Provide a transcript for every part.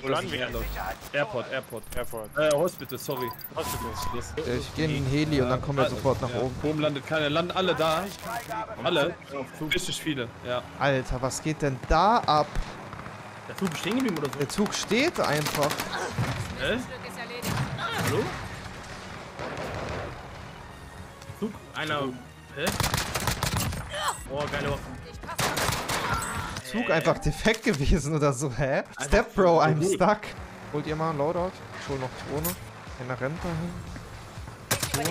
Wo landen wir? Airport. Hospital, sorry. Hospital. Ich gehe in den Heli und dann kommen wir sofort nach oben. Oben landet keiner, landen alle da. Alle? Richtig viele, ja. Alter, was geht denn da ab? Der Zug ist stehen geblieben oder so? Der Zug steht einfach. Hä? Hallo? Zug? Einer. Hä? Oh, geile Waffen. Zug einfach defekt gewesen oder so, hä? Step Bro, I'm stuck. Holt ihr mal einen Loadout? Ich hol noch Drohne. Einer rennt dahin.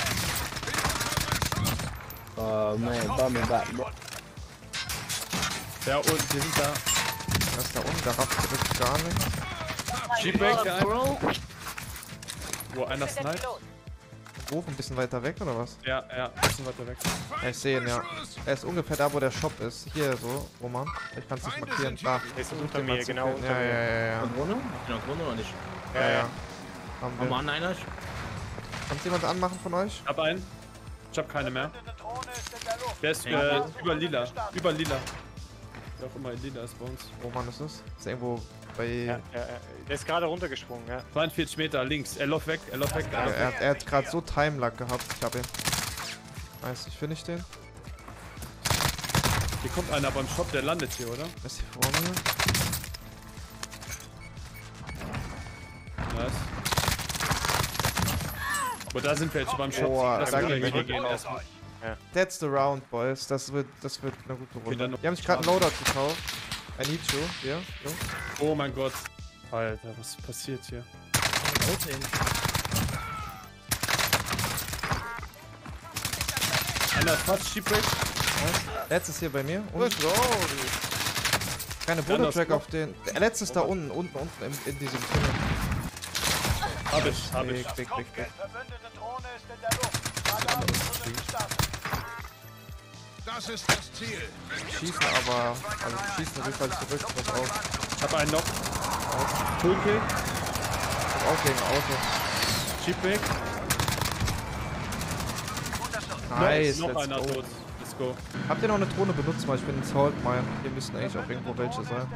Oh man, bombing back, bro. Ja, und wir sind da. Der ist da unten, der rafft wirklich gar nicht. Sheepback, der eine. Wo einer sniped. Wo? Ein bisschen weiter weg oder was? Ja, ein bisschen weiter weg. Ja, ich sehe ihn, ja. Er ist ungefähr da, wo der Shop ist. Hier so, Roman. Ich kann es nicht markieren. Da. Der ist unter mir, genau unter Ja, mir. ja. Drohne? Habt ihr noch Drohne oder nicht? Ja. Haben wir an einer? Kannst du jemand anmachen von euch? Ich hab einen. Ich hab keine mehr. Der ist über lila. Über lila. Wer auch immer lila ist bei uns. Roman ist es? Ist irgendwo bei... Ja. Der ist gerade runtergesprungen, ja. 42 Meter links. Er läuft weg. Er hat gerade so Time-Lag gehabt. Ich hab ihn. Weiß nicht, finde ich den? Hier kommt einer beim Shop, der landet hier, oder? Ist hier vor mir? Nice. Aber da sind wir jetzt beim Shop. Boah, Lass danke. mal gehen erstmal. That's the round, boys. Das wird eine gute Runde. dann- Die haben sich gerade einen Loadout gekauft. I need you. Hier. So. Oh mein Gott. Alter, was passiert hier? Einer ist fast Sheepback. Letztes hier bei mir. Keine Bullet Track auf den. Der letzte ist da unten in diesem Tunnel. Hab ich. Big. Das ist das Ziel. Schießen aber. Also schießen Rückfall zurück. Pass auf. Ich hab einen noch. Fullkill. Pass auf gegen Auto. Sheepback. Nice. Noch let's einer go. tot. Let's go. Habt ihr noch eine Drohne benutzt? Weil ich bin in Salt Mine. Hier müssen eigentlich auch irgendwo welche sein.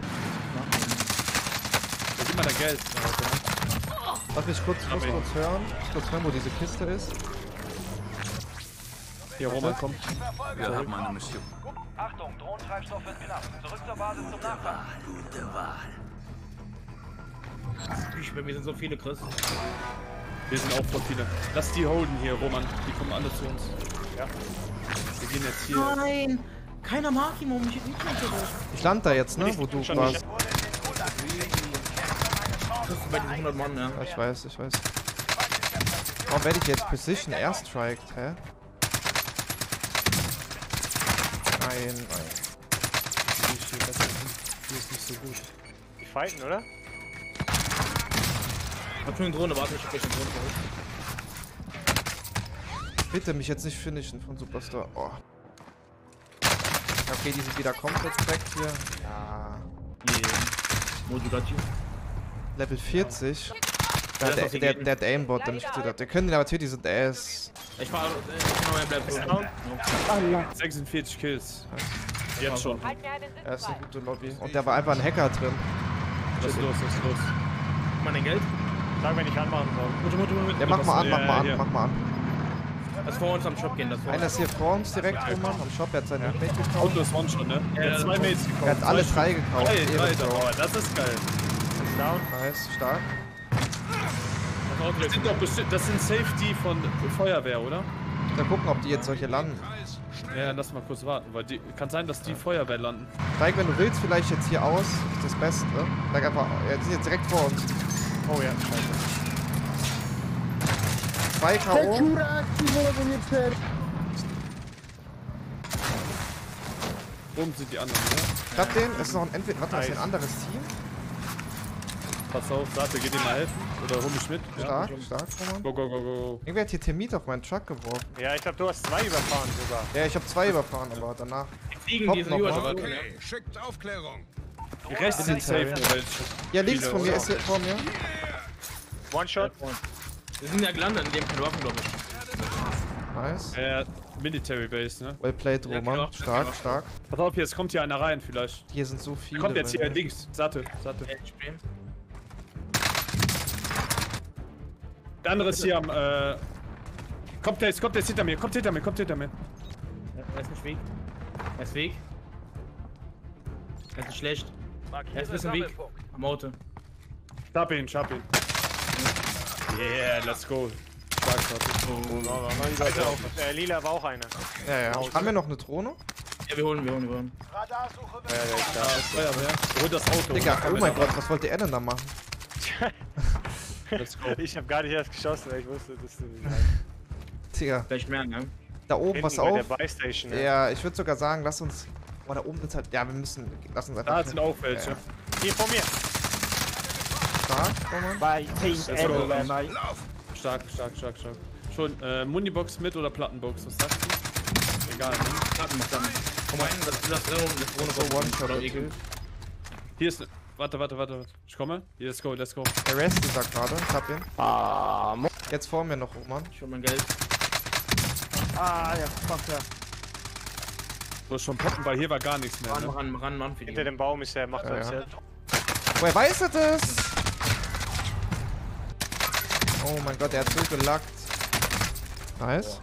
Da gib mal dein Geld. Lass mich kurz hören. Wo diese Kiste ist. Hier, Roman, komm. Wir haben eine Mission. Achtung, Drohnentreibstoff wird knapp. Zurück zur Basis zum Nachladen. Wir sind so viele, Chris. Wir sind auch voll viele. Lass die holden hier, Roman. Die kommen alle zu uns. Ja. Wir gehen jetzt hier. Nein! Keiner mag ihn, warum ich nicht mehr so. Ich lande da jetzt, ne? Wo du schon warst. Das ist bei diesen 100 Mann, ja. Ja, ich weiß. Warum werde ich jetzt Precision Airstriked, hä? Nein. Hier ist nicht so gut. Die fighten, oder? Hab schon eine Drohne, warte, ich hab gleich eine Drohne geholt. Bitte mich jetzt nicht finishen von Superstar. Oh. Okay, die sind wieder komplett weg hier. Ja. Motivation. Level 40. Der hat Aimbot, der mich getötet hat. Der können den aber töten, die sind Ass. Ich war. Er bleibt so. 46 Kills. Jetzt schon. Er ist eine gute Lobby. Und da war einfach ein Hacker drin. Was ist los? Guck mal dein Geld. Sag, wenn ich anmachen soll. Ja, mach mal an, hier. mach mal an. Lass vor uns am Shop gehen, das vor Einer ist hier vor uns direkt, Roman, am Shop. Er hat seinen Mate gekauft. Auto ist One-Shot, ne? Er hat 2 Mates gekauft. Er hat alle 3 gekauft. Drei, Ehrenbro. oh, das ist geil. Ist down. Nice, stark. Das sind doch bestimmt, das sind Safety von Feuerwehr, oder? Mal gucken, ob die jetzt solche landen. Ja, lass mal kurz warten, weil die, kann sein, dass die Feuerwehr landen. Steig, wenn du willst, vielleicht jetzt hier aus. Ist das Beste. Steig einfach. Ja, die sind jetzt direkt vor uns. Oh ja, scheiße. 2 K.O. Oben sind die anderen, ne? Statt den ist noch ein entweder. Warte, das ist ein anderes Team. Pass auf, Sate, geht dir mal helfen? Oder hol mich mit? Stark, Roman. Go. Irgendwer hat hier Termit auf meinen Truck geworfen. Ja, ich glaube, du hast 2 überfahren sogar. Ja, ich habe 2 überfahren, aber danach. Fliegen Kommt diese noch über. mal. Okay, schickt Aufklärung. Die Rechte sind safe, nur welche. Ja, links von mir ist hier vor mir. One-Shot. Wir sind ja gelandet, in dem keine Waffen, glaube ich. Nice. Military Base, ne? Well played, Ja, Roman. klar. Stark. Pass auf, jetzt kommt hier einer rein vielleicht. Hier sind so viele. Kommt jetzt hier wenn- links. Sate. Ja, ich spiel. Der andere ist hier am, kommt der ist hinter mir. Er ist nicht weg. Er ist weg. Er ist nicht schlecht. Er ist ein bisschen weg. Am Auto. Schapp ihn. Yeah, let's go. Also, lila war auch einer. Ja. Haben wir noch eine Drohne? Ja, wir holen. Radarsuche wird Feuerwehr. Hol das Auto. Digga, oh mein Gott, was wollte er denn da machen? Let's go. Ich hab gar nicht erst geschossen, weil ich wusste, dass du... Digga, Vielleicht mehr, ne? da oben, pass auf. Der Buy-Station, ne? Ja, ich würde sogar sagen, lass uns... Oh, da oben sind halt... Ja, wir müssen... Lass uns einfach... Da sind auch welche. Ja. Hier vor mir. Stark, Roman. By team go. everywhere, mate. Stark. Schon, Munibox mit oder Plattenbox? Was sagst du? Egal, ne? Platten. Komm mal hin, das ohne So, One-Shot. Ekel. Hier ist... Warte. Ich komme. Hier, let's go. Der Rest ist da gerade. Ich hab ihn. Jetzt vor mir noch, Roman. Ich hol mein Geld. Ah, ja, fuck ja. So, schon poppen, weil hier war gar nichts mehr, ne? Ran für die. Hinter dem Baum ist der, macht Ja, er ja. Zelt. Woher weiß er das? Oh mein Gott, er hat so gelackt. Nice.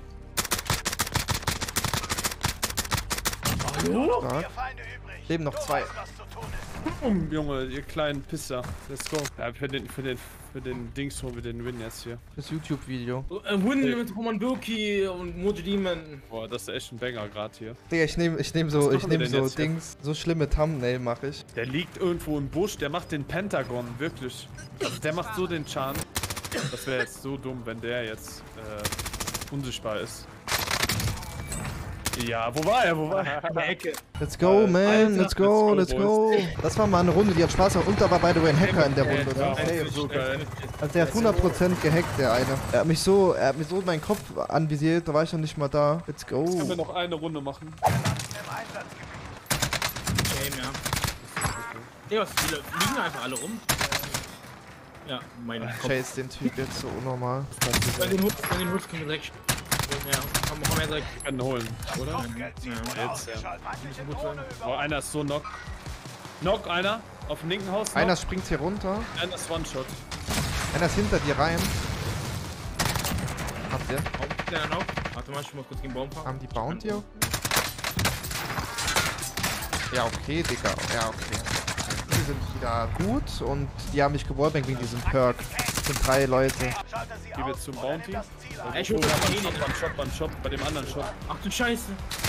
Stark. Feinde übrig. Leben noch 2. Was zu tun ist. Junge, ihr kleinen Pisser. Let's go. Ja, für den Dings holen wir den Win jetzt hier. Fürs YouTube-Video. Win mit Roman Birki und Mojo Demon. Boah, das ist echt ein Banger gerade hier. Digga, ich nehm Was so machen wir denn jetzt hier? Dings, so schlimme Thumbnail mache ich. Der liegt irgendwo im Busch, der macht den Pentagon, wirklich. Also der macht so den Chan. Das wäre jetzt so dumm, wenn der jetzt unsichtbar ist. Ja, wo war er? In der Ecke. Let's go, man, Alter, let's go. let's go, Das war mal eine Runde, die hat Spaß gemacht. Und da war by the way ein Hacker in der Runde. Ja, Ne? Safe. so geil. Also der hat 100% gehackt, der eine. Er hat mich so meinen Kopf anvisiert, da war ich noch nicht mal da. Let's Können wir go. noch eine Runde machen? Im Einsatzgebiet. Game, ja. Ja, viele liegen einfach alle rum. Ja, mein Kopf. Chase den Typ jetzt so unnormal. Wenn den Hut können wir direkt. Ja, komm her direkt. Wir können holen, oder? Ja. Jetzt, ja. Oh, einer ist so knock. Knock, einer. Auf dem linken Haus. Einer Knock. springt hier runter, Einer ist One-Shot. einer ist hinter dir rein. Habt ihr? Der noch. Warte mal, ich muss kurz gegen den Baum fahren. Haben die Bounty auch? Ja, okay, Digga. Ja, okay. Die sind wieder gut und die haben mich gewallbankt wegen diesem Perk. Das sind 3 Leute. Geh jetzt zum Bounty. Ey, ich hol das Genie. One-Shot, bei dem anderen Shot. Ach du Scheiße.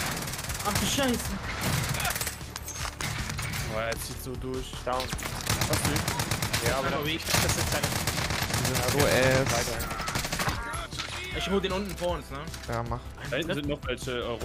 Boah, er zieht so durch. Down. Was nicht? Ja, aber Aber wie? das ist seine... Die sind so ass. Ich hol den unten vor uns, ne? Ja, mach. Da hinten sind noch welche, Roman.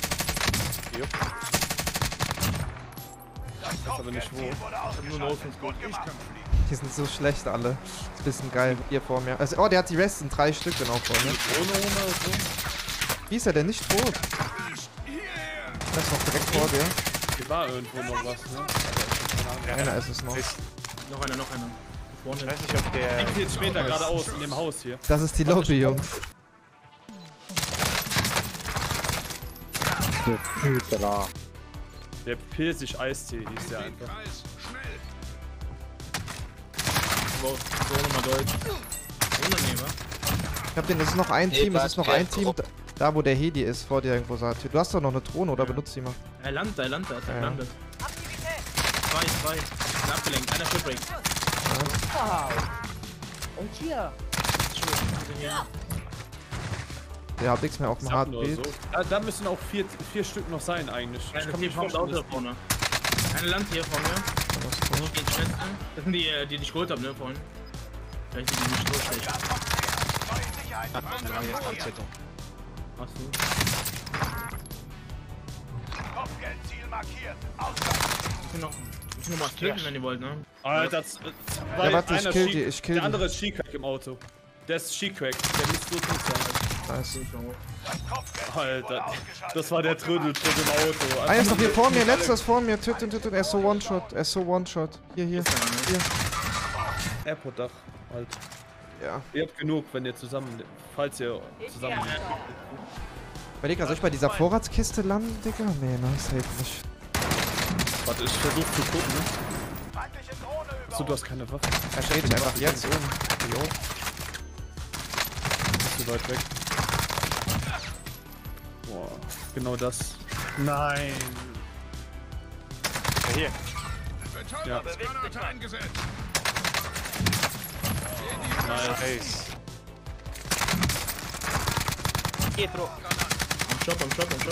Ich weiß aber nicht wo. Nur Notens gut. Die sind so schlecht alle. Ist ein bisschen geil. Hier vor mir. Also, oh, der hat die Resten. 3 Stück genau vor mir. Ohne oder so? Wie ist er denn nicht tot? Das ist noch direkt vor dir. Hier war irgendwo noch was, ne? Einer ist es noch. Noch einer. Ich Vorne. weiß nicht, ob der... Denkt jetzt später geradeaus in dem Haus hier. Das ist die Lobby, Jungs. Der Pfirsich-Eistee hieß der einfach. Kreis, schnell. So nochmal Deutsch. Unangenehm, wa? Ich hab den, es ist noch ein Team, es ist noch ein Team. Da, wo der Heli ist, vor dir irgendwo, Satir. Du hast doch noch eine Drohne, oder? Benutzt die mal. Er landet, ist er Ja. gelandet. Zwei. Ist abgelenkt, einer Shipbreak. Und hier. Der hat nichts mehr auf dem Sag nur Heartbeat. so. Da müssen auch vier Stück noch sein eigentlich. Ich Einer kann mir Team kommt vorstellen, auch da vorne. Eine Land hier vor mir. Das ist tot. Den schnellsten. Das sind die ich geholt habe, ne, vorhin. Vielleicht sind die nicht so schlecht. Achso. Kopfgeldziel markiert. Ich kann noch mal töten, wenn ihr wollt, ne? Alter, Ja, warte, ich kill die, ich kill Der die. andere ist She-Crack im Auto. Der ist She-Crack, der müsste so gut sein. Nice. Alter, das war der Trödeltritt im Auto. Einer ist noch hier vor mir, letzter ist vor mir. Töt ihn. Er ist so One-Shot, Hier. Airport-Dach, halt. Ja. Ihr habt genug, wenn ihr zusammen, falls ihr zusammen... Überleg, soll ich bei dieser Vorratskiste landen, Digga? Nee, ne, safe nicht. Warte, ich versuch zu gucken. Feindliche Drohne über Achso, du hast keine Waffe. Er steht dich einfach jetzt um. Jo. zu weit weg. Boah, genau das. Nein. Ja, hier. Ja. Betonungsgranate eingesetzt. Nice. Geht, Bro. Am Shop.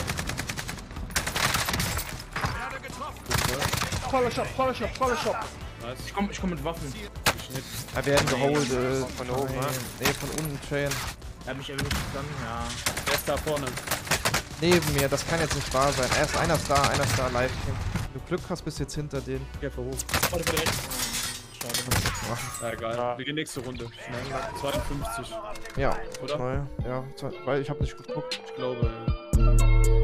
Werde getroffen. Collar Shop. Nice. Ich komm mit Waffen. Wir werden geholt. Von oben, ne? Nee, von unten, Train. Er hat mich erwischt dann, ja. Der ist da vorne. Neben mir, das kann jetzt nicht wahr sein. Erst einer ist da, live. Wenn du Glück hast, bist du jetzt hinter denen. Geh hoch. Warte, rechts. Ja, egal. Ja. Wir gehen nächste Runde. Schnell. 52. Ja, Oder? toll. Ja, weil ich habe nicht geguckt. Ich glaube, ja.